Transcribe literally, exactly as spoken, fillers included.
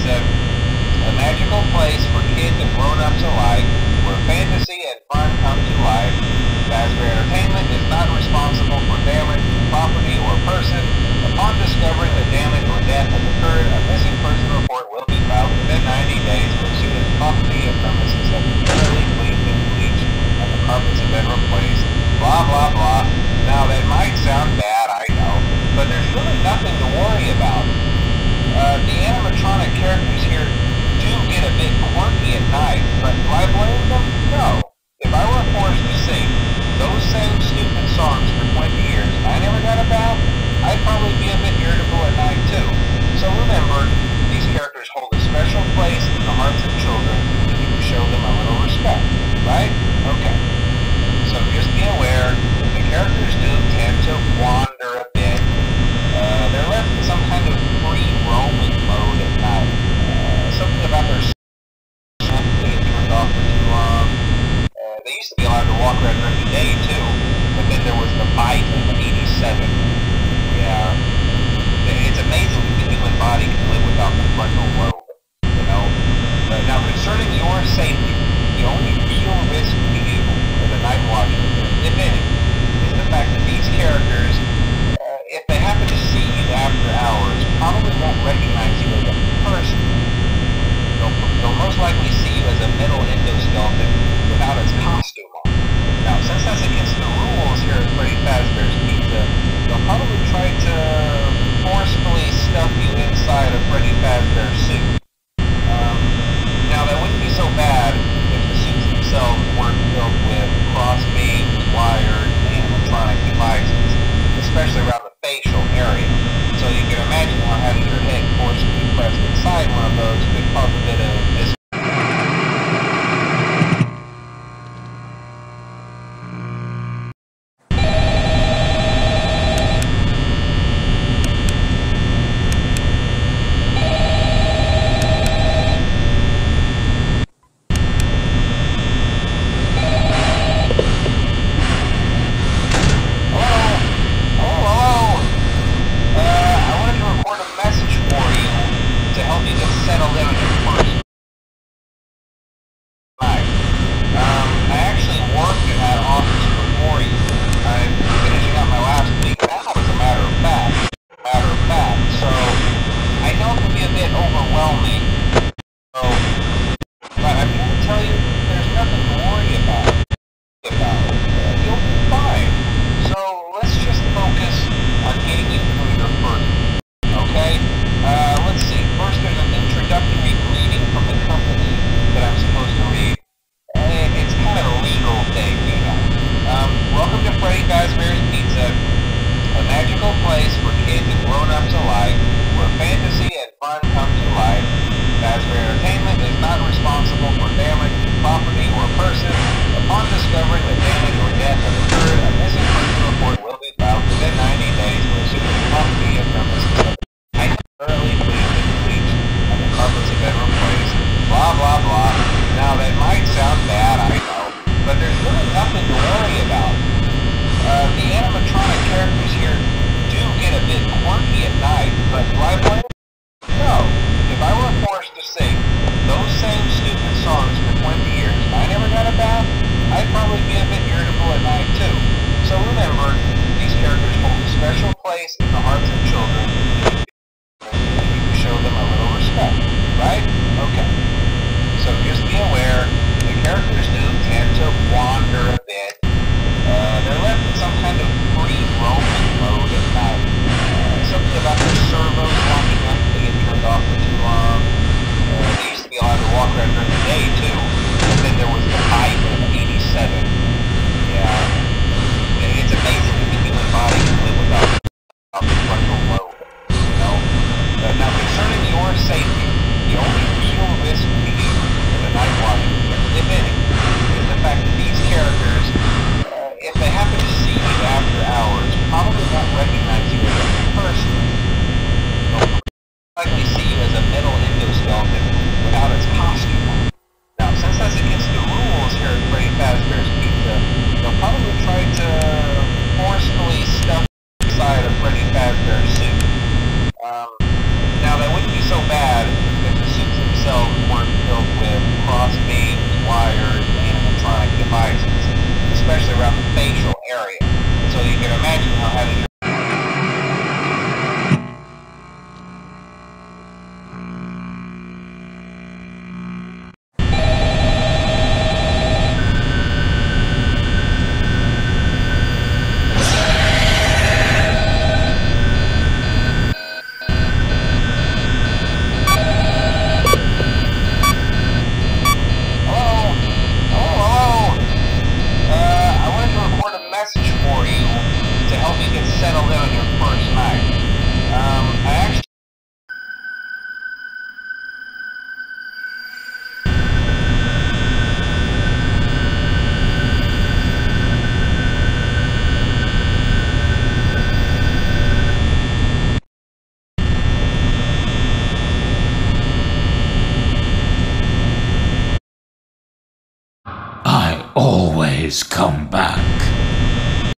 Pizza, a magical place for kids and grown-ups alike, where fantasy and fun come to life. Fazbear Entertainment is not responsible for damage to property or person. Upon discovering that damage or death has occurred, a missing person report will be filed within ninety days or as soon as property and premises have been thoroughly cleaned and bleached and the carpets have been replaced. Blah, blah, blah. Now, that might sound bad, I know, but there's really nothing to worry about. Uh, the animatronic characters here do get a bit quirky at night, but do I blame them? No. If I were forced to sing those same stupid songs for twenty years and I never got a bath, I'd probably be a bit irritable at night too. So remember, these characters hold a special place in the hearts of children, and you can show them a little respect, right? Okay. So just be aware, the characters do tend to wander a bit. Uh, they're left in some kind of free roaming mode at night. Uh, something about their being turned off for too long. Uh, they used to be allowed to walk around during the day too, but then there was the bite in eighty-seven. Yeah. It's amazing that the human body can live without the frontal lobe, you know? Uh, now, concerning your safety, the only real risk to you as a night watcher, if any, is the fact that these characters, uh, if they happen to see you after hours, probably won't recognize you as a person. They'll, they'll most likely see you as a metal endoskeleton without its costume on. Now, since that's against the rules here at Freddy Fazbear's Pizza, they'll probably try to forcefully stuff you inside a Freddy Fazbear suit. Um, now, that wouldn't be so bad if the suits themselves weren't filled with cross-beams, wired, animatronic devices, especially around the facial area. So you can imagine how having your head forcefully pressed inside one of those could cause a bit of dis- so bad if the suit themselves weren't filled with cross beams, wires, and animatronic devices, especially around the facial area. So you can imagine how having your message for you to help you get settled in on your first night. Um, I actually I always come back.